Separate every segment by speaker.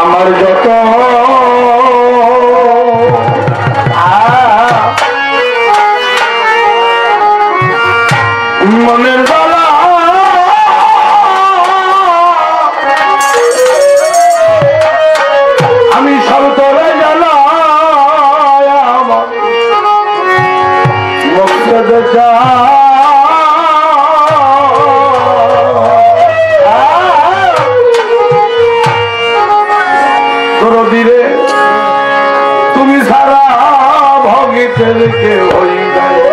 Speaker 1: আমার যত মনের জ্বালা আমি সব তোরে জ্বালা আমার মকসদ দরদিরে তুমি সারা ভগিতের কে হই যায়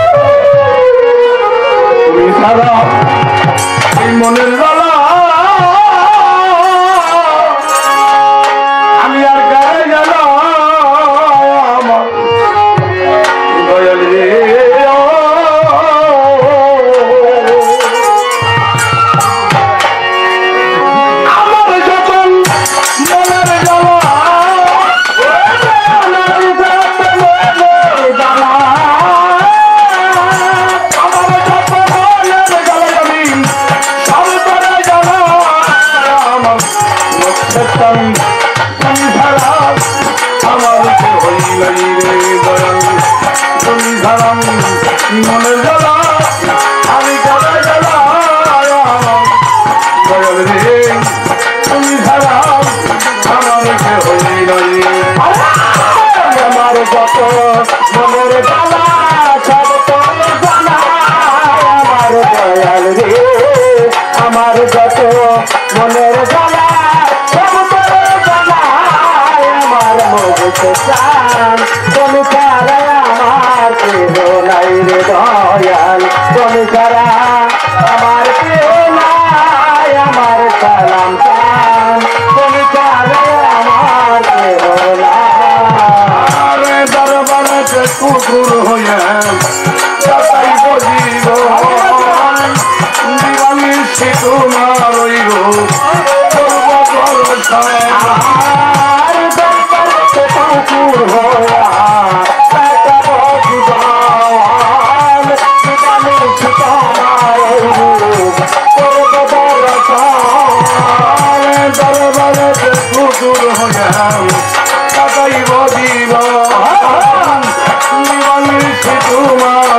Speaker 1: তুমি সারা এই মনের জ্বালা আমি আর গায়ে গেল আমার দয়াল রে মনের জ্বালা আমি গালে জ্বালা দয়াল রে তুমি ছাড়া আমার হই নাই আমার যত মনের জ্বালা সব তোর জানা আমার দয়াল রে আমার যত মনের জ্বালা সব তোর জানা আমার মগতে চান তুমি ছাড়া আমার কেহ নাই রে দয়াল তুমি ছাড়া আমার কেহ নাই আমার সালাম চান তুমি ছাড়া আমার কেহ নাই দরবারে কুকুর হইয়া যাতাই বজিব দিবানি সে তোমার রইব কুকুর হইয়া কুকুর হইয়া যাতাই বজিব দিবানি সে তোমার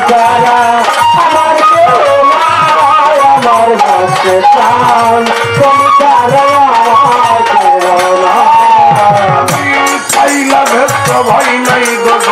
Speaker 2: ছাড়া আমার কেউ নাই, আমার কাছে প্রাণ তুমি ছাড়া আমার কেউ নাই।
Speaker 1: চাইলা ভেত্র ভাই নাই গগ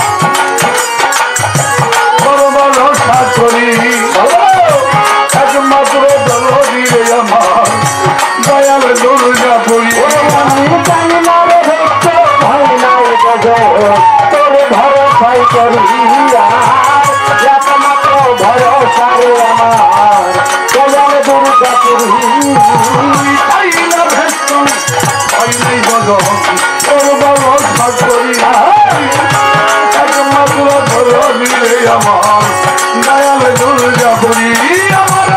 Speaker 1: ভরসা করি একমাত্র দরদি রে আমার দয়াল দুর্গাপুরী।
Speaker 2: আমি চাইলা ভেত্র ভাই নাই গগ তোর ভরসাই করি একমাত্র ভরসা রে আমার দয়াল দুর্গাপুরী।
Speaker 1: চাইলা ভেত্র ভাই নাই গগ তোর ভরসা করি একমাত্র দরদি রে আমার দয়াল দুর্গাপুরী। আমার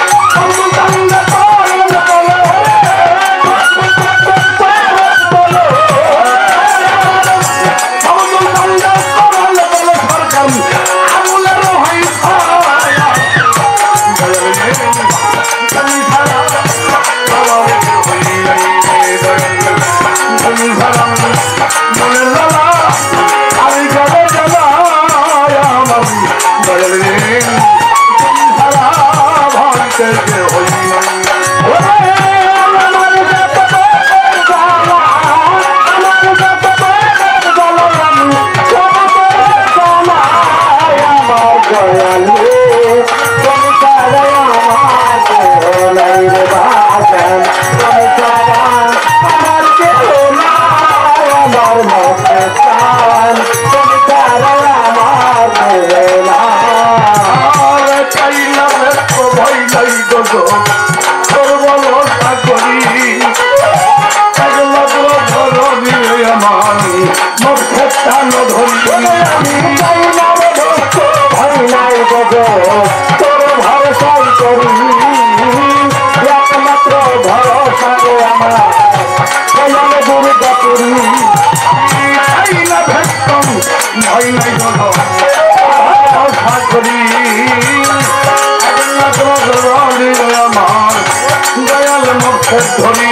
Speaker 1: দয়াল মুখের ধরি